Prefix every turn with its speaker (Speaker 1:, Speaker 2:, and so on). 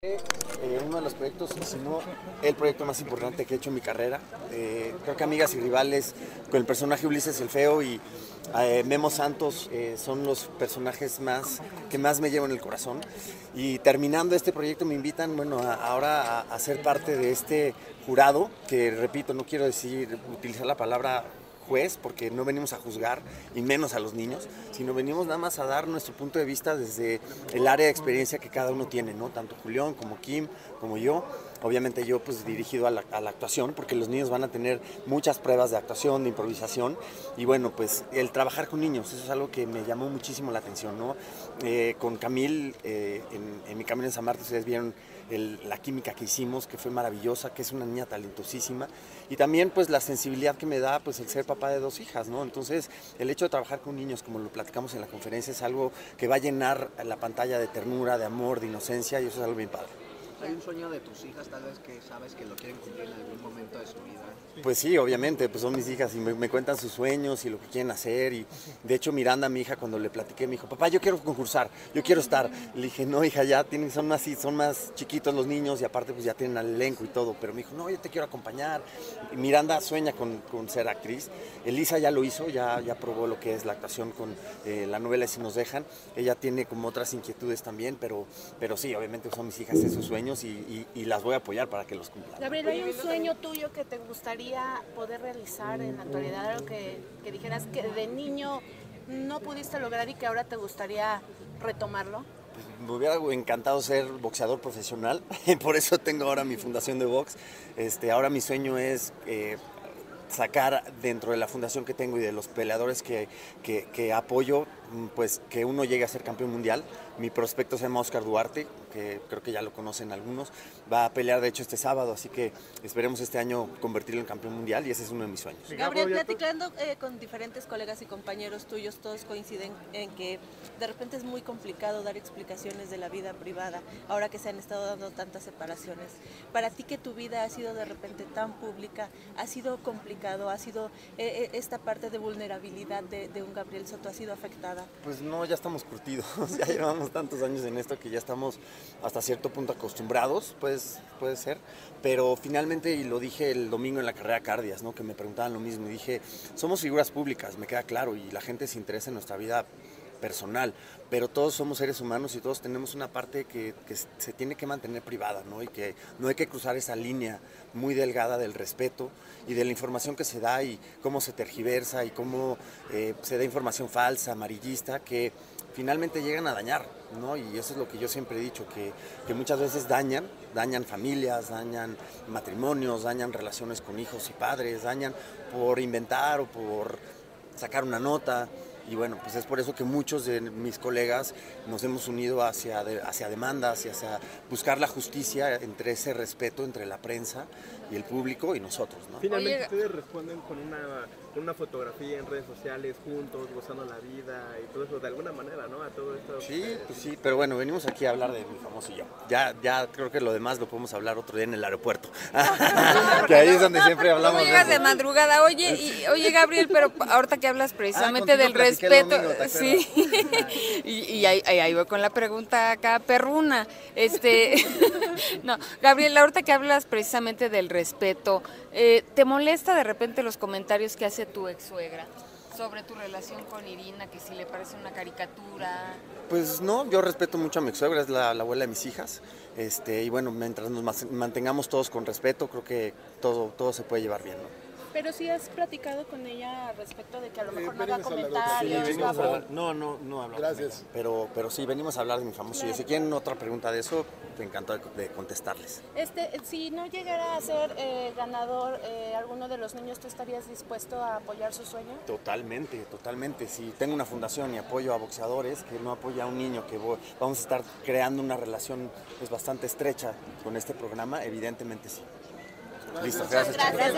Speaker 1: Uno de los proyectos, si no el proyecto más importante que he hecho en mi carrera. Creo que Amigas y Rivales, con el personaje Ulises el Feo y Memo Santos, son los personajes que más me llevan en el corazón. Y terminando este proyecto me invitan, ahora a ser parte de este jurado, que repito, no quiero utilizar la palabra juez, porque no venimos a juzgar, y menos a los niños, sino venimos nada más a dar nuestro punto de vista desde el área de experiencia que cada uno tiene, ¿no? Tanto Julián como Kim, como yo. Obviamente yo pues dirigido a la actuación, porque los niños van a tener muchas pruebas de actuación, de improvisación, y bueno, pues el trabajar con niños, eso es algo que me llamó muchísimo la atención, ¿no? Con Camil, en Mi Camino en San Martín, ustedes vieron la química que hicimos, que fue maravillosa, que es una niña talentosísima, y también pues la sensibilidad que me da pues el ser papá de 2 hijas, ¿no? Entonces el hecho de trabajar con niños, como lo platicamos en la conferencia, es algo que va a llenar la pantalla de ternura, de amor, de inocencia, y eso es algo bien padre.
Speaker 2: ¿Hay un sueño de tus hijas tal vez que sabes que lo quieren cumplir en algún momento de su vida?
Speaker 1: Pues sí, obviamente, pues son mis hijas y me cuentan sus sueños y lo que quieren hacer. Y de hecho Miranda, mi hija, cuando le platiqué, me dijo: papá, yo quiero concursar, yo quiero estar. Le dije: no, hija, ya son más chiquitos los niños y aparte pues ya tienen al elenco y todo. Pero me dijo: no, yo te quiero acompañar. Y Miranda sueña con ser actriz. Elisa ya lo hizo, ya probó lo que es la actuación con la novela Si nos dejan. Ella tiene como otras inquietudes también, pero sí, obviamente son mis hijas esos sueños y las voy a apoyar para que los cumplan.
Speaker 3: Gabriel, ¿hay un sueño tuyo que te gustaría poder realizar en la actualidad? Algo que dijeras que de niño no pudiste lograr y que ahora te gustaría retomarlo.
Speaker 1: Pues me hubiera encantado ser boxeador profesional, por eso tengo ahora mi fundación de box. Ahora mi sueño es sacar dentro de la fundación que tengo y de los peleadores que apoyo, pues que uno llegue a ser campeón mundial. Mi prospecto se llama Oscar Duarte, que creo que ya lo conocen algunos. Va a pelear de hecho este sábado, así que esperemos este año convertirlo en campeón mundial, y ese es uno de mis sueños.
Speaker 4: Gabriel, platicando con diferentes colegas y compañeros tuyos, todos coinciden en que de repente es muy complicado dar explicaciones de la vida privada, ahora que se han estado dando tantas separaciones. Para ti, que tu vida ha sido de repente tan pública, ¿ha sido complicado? ¿Ha sido esta parte de vulnerabilidad de un Gabriel Soto ha sido afectada?
Speaker 1: Pues no, ya estamos curtidos, ya llevamos tantos años en esto que ya estamos hasta cierto punto acostumbrados, pues puede ser, pero finalmente, y lo dije el domingo en la carrera Cardias, ¿no? Que me preguntaban lo mismo, y dije: somos figuras públicas, me queda claro, y la gente se interesa en nuestra vida personal, pero todos somos seres humanos y todos tenemos una parte que se tiene que mantener privada, ¿no? Y que no hay que cruzar esa línea muy delgada del respeto y de la información que se da y cómo se tergiversa y cómo se da información falsa, amarillista, que finalmente llegan a dañar, ¿no? Y eso es lo que yo siempre he dicho, que muchas veces dañan familias, dañan matrimonios, dañan relaciones con hijos y padres, dañan por inventar o por sacar una nota. Y bueno, pues es por eso que muchos de mis colegas nos hemos unido hacia demandas y hacia buscar la justicia entre ese respeto entre la prensa y el público y nosotros, ¿no?
Speaker 5: Finalmente ustedes responden con una fotografía en redes sociales juntos, gozando la vida y todo eso de alguna manera, ¿no? A todo esto.
Speaker 1: Sí, pues sí, pero bueno, venimos aquí a hablar de Mi Famoso y Yo. Ya creo que lo demás lo podemos hablar otro día en el aeropuerto. Que ahí es donde siempre hablamos.
Speaker 4: ¿Cómo llegas de madrugada? Oye, Gabriel, pero ahorita que hablas precisamente del respeto,
Speaker 1: domingo,
Speaker 4: sí, y ahí voy con la pregunta acá, perruna. No, Gabriel, ahorita que hablas precisamente del respeto, ¿te molesta de repente los comentarios que hace tu ex suegra sobre tu relación con Irina, que si le parece una caricatura?
Speaker 1: Pues no, yo respeto mucho a mi ex suegra, es la abuela de mis hijas, y bueno, mientras nos mantengamos todos con respeto, creo que todo se puede llevar bien, ¿no?
Speaker 3: Pero sí has platicado con ella respecto de que a lo mejor no haga
Speaker 1: Sí,
Speaker 3: comentarios.
Speaker 1: venimos a hablar. No hablo.
Speaker 5: Gracias.
Speaker 1: Pero sí, venimos a hablar de Mi Famoso. Y si quieren otra pregunta de eso, te encantado de contestarles.
Speaker 3: Si no llegara a ser ganador alguno de los niños, ¿tú estarías dispuesto a apoyar su sueño?
Speaker 1: Totalmente. Si tengo una fundación y apoyo a boxeadores, que no apoya a un niño, vamos a estar creando una relación pues bastante estrecha con este programa, evidentemente sí. Listo, gracias.